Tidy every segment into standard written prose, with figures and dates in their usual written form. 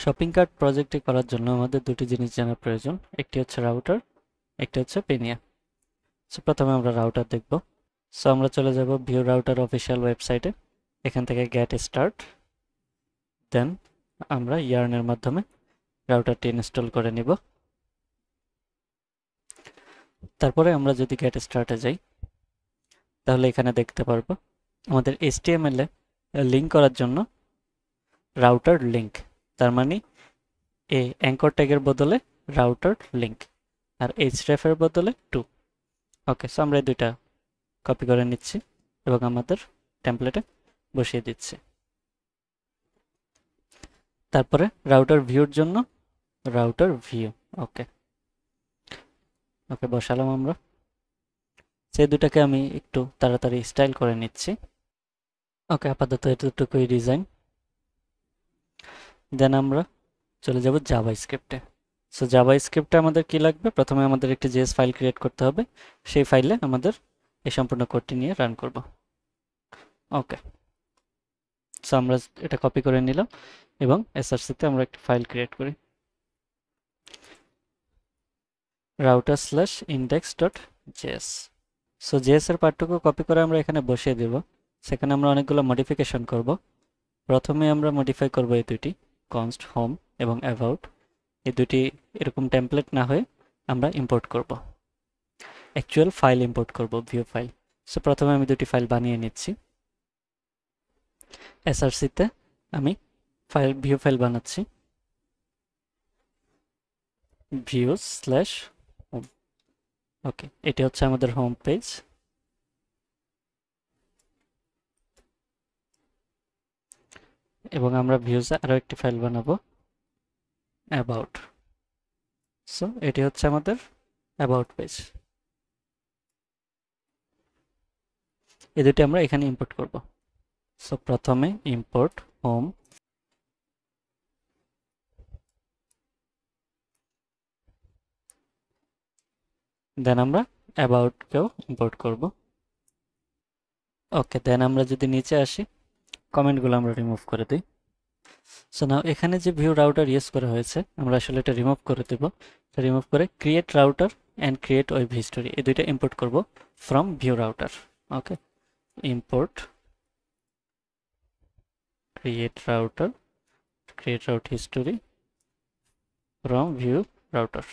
Shopping cart প্রজেক্টটি করার জন্য আমাদের দুটি জিনিস জানার প্রয়োজন, একটি হচ্ছে রাউটার, একটি হচ্ছে পেনিয়া। সো প্রথমে আমরা রাউটার দেখব। সো আমরা চলে যাব ভিউ রাউটার অফিসিয়াল ওয়েবসাইটে, এখান থেকে গেট স্টার্ট, দেন আমরা ইয়ার্নের মাধ্যমে রাউটারটি ইনস্টল করে নিব। তারপরে আমরা যদি গেট স্টার্টে যাই তাহলে এখানে দেখতে পারবো আমাদের HTML এ লিঙ্ক করার জন্য রাউটার লিঙ্ক, তার মানে অ্যাঙ্কর ট্যাগের বদলে রাউটার লিঙ্ক আর href এর বদলে টু। ওকে, সো আমরা এই দুইটা কপি করে নিচ্ছি এবং আমাদের টেমপ্লেটে বসিয়ে দিচ্ছি। তারপরে রাউটার ভিউর জন্য রাউটার ভিউ, ওকে ওকে বসালাম আমরা। সেই দুটাকে আমি একটু তাড়াতাড়ি স্টাইল করে নিচ্ছি। ওকে, আপাতত এতটুকুই ডিজাইন। দেন আমরা চলে যাব জাভা স্ক্রিপ্টে। সো জাভা স্ক্রিপ্টে আমাদের কি লাগবে, প্রথমে আমাদের একটি জেএস ফাইল ক্রিয়েট করতে হবে, সেই ফাইলে আমাদের এই সম্পূর্ণ কোডটি নিয়ে রান করব। ওকে, সো আমরা এটা কপি করে নিলাম এবং এসআরসিতে আমরা একটা ফাইল ক্রিয়েট করি, router/index.js। সো জেএস এর পার্টটুকু কপি করে আমরা এখানে বসিয়ে দেব। সেখানে আমরা অনেকগুলো মডিফিকেশন করব। প্রথমে আমরা মডিফাই করব এই দুটি, const হোম এবং অ্যাবাউট। এই দুটি এরকম টেমপ্লেট না হয়ে আমরা ইম্পোর্ট করব, অ্যাকচুয়াল ফাইল ইম্পোর্ট করব, ভিউ ফাইল। সো প্রথমে আমি দুটি ফাইল বানিয়ে নিচ্ছি। এসআরসিতে আমি ভিউ ফাইল বানাচ্ছি, view/home। ওকে, এটি হচ্ছে আমাদের হোম পেজ। এবং আমরা ভিউজে আরো একটি ফাইল বানাবো, অ্যাবাউট। সো এটি হচ্ছে আমাদের অ্যাবাউট পেজ। এই দুটি আমরা এখানে ইম্পোর্ট করব। সো প্রথমে ইম্পোর্ট হোম, দেন আমরা অ্যাবাউটকেও ইম্পোর্ট করব। ওকে, দেন আমরা যদি নিচে আসি, কমেন্টগুলো আমরা রিমুভ করে দিই। সো নাও এখানে যে ভিউ রাউটার ইউজ করা হয়েছে আমরা আসলে এটা রিমুভ করে দেব। রিমুভ করে create router and create web history এই দুইটা ইম্পোর্ট করব from Vue router. Okay, import create route history from view router।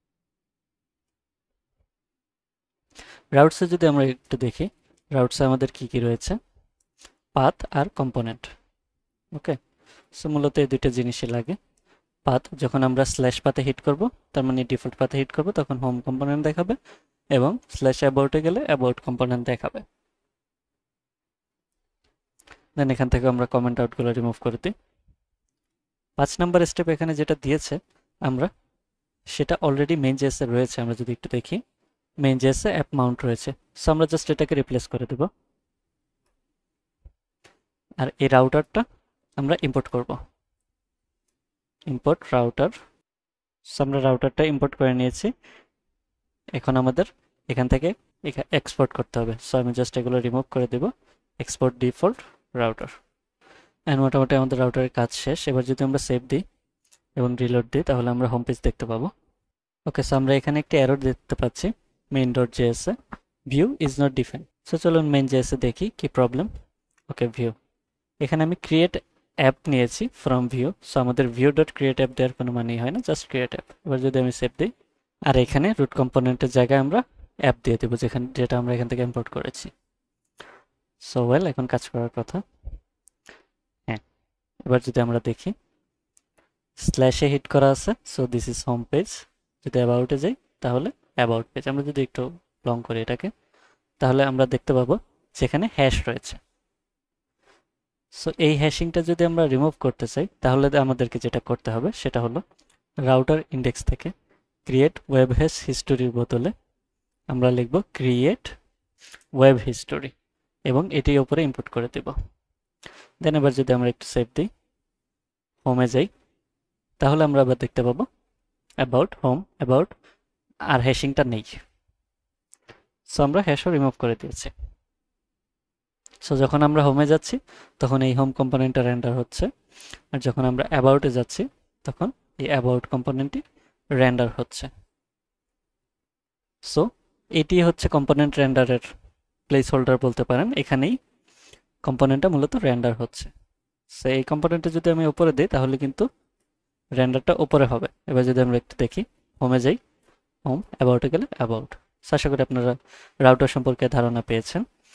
রাউটসে যদি আমরা একটু দেখি, রাউটসে আমাদের কি কি রয়েছে, পাথ আর কম্পোনেন্ট। ওকে, সো মূলত এই দুইটা জিনিসই লাগে। পাথ যখন আমরা স্ল্যাশ পাথে হিট করব, তার মানে ডিফল্ট পাথে হিট করব, তখন হোম কম্পোনেন্ট দেখাবে, এবং স্ল্যাশ অ্যাবাউটে গেলে অ্যাবাউট কম্পোনেন্ট দেখাবে। দেন এখান থেকে আমরা কমেন্ট আউটগুলো রিমুভ করে দিই। 5 নাম্বার স্টেপ এখানে যেটা দিয়েছে আমরা সেটা অলরেডি মেইন জেএসে রয়েছে। আমরা যদি একটু দেখি, মেইন জেএসে অ্যাপ মাউন্ট রয়েছে। সো আমরা জাস্ট এটাকে রিপ্লেস করে দেব, আর এই রাউটারটা আমরা ইম্পোর্ট করব, ইম্পোর্ট রাউটার। সো আমরা রাউটারটা ইম্পোর্ট করে নিয়েছি। এখন আমাদের এখান থেকে এক্সপোর্ট করতে হবে। সো আমি জাস্ট এগুলো রিমুভ করে দেব, এক্সপোর্ট ডিফল্ট রাউটার। অ্যান্ড মোটামুটি আমাদের রাউটারের কাজ শেষ। এবার যদি আমরা সেভ দিই এবং রিলোড দিই তাহলে আমরা হোম পেজ দেখতে পাবো। ওকে, সো আমরা এখানে একটি এরর দেখতে পাচ্ছি main.js এ, Vue is not defined. So চলুন মেইন জেএসে দেখি কি প্রবলেম। ওকে, ভিউ, এখানে আমি ক্রিয়েট অ্যাপ নিয়েছি ফ্রম ভিউ। সো আমাদের view.create অ্যাপ দেওয়ার কোনো মানেই হয় না, জাস্ট ক্রিয়েট অ্যাপ। এবার যদি আমি সেভ দিই, আর এখানে রুট কম্পোনেন্টের জায়গায় আমরা অ্যাপ দিয়ে দেবো, যেটা আমরা এখান থেকে ইম্পোর্ট করেছি। সো ওয়েল, এখন কাজ করার কথা। হ্যাঁ, এবার যদি আমরা দেখি, স্ল্যাশে হিট করা আছে, so this is home page. যদি অ্যাবাউটে যাই তাহলে অ্যাবাউট পেজ। আমরা যদি একটু লং করি এটাকে, তাহলে আমরা দেখতে পাবো যেখানে হ্যাশ রয়েছে। সো এই হ্যাশিংটা যদি আমরা রিমুভ করতে চাই তাহলে আমাদেরকে যেটা করতে হবে সেটা হলো রাউটার ইন্ডেক্স থেকে ক্রিয়েট ওয়েব হ্যাশ হিস্টোরির বদলে আমরা লিখব ক্রিয়েট ওয়েব হিস্টোরি এবং এটির উপরে ইনপুট করে দেব। দেন এবার যদি আমরা একটু সেভ দিই, হোমে যাই, তাহলে আমরা আবার দেখতে পাবো অ্যাবাউট, হোম, অ্যাবাউট, আর হ্যাশিংটা নেই। সো আমরা হ্যাশও রিমুভ করে দিয়েছি। সো যখন আমরা হোমে যাচ্ছি তখন এই হোম কম্পোনেন্টটা রেন্ডার হচ্ছে, আর যখন আমরা অ্যাবাউটে যাচ্ছি তখন এই অ্যাবাউট কম্পোনেন্টটি রেন্ডার হচ্ছে। সো এটি হচ্ছে কম্পোনেন্ট রেন্ডারের প্লেস হোল্ডার বলতে পারেন। এখানেই কম্পোনেন্টটা মূলত রেন্ডার হচ্ছে। সো এই কম্পোনেন্টটা যদি আমি উপরে দিই তাহলে কিন্তু রেন্ডারটা উপরে হবে। এবার যদি আমরা একটু দেখি, হোমে যাই, হোম, অ্যাবাউটে গেলে অ্যাবাউট। আশা করি আপনারা রাউটার সম্পর্কে ধারণা পেয়েছেন।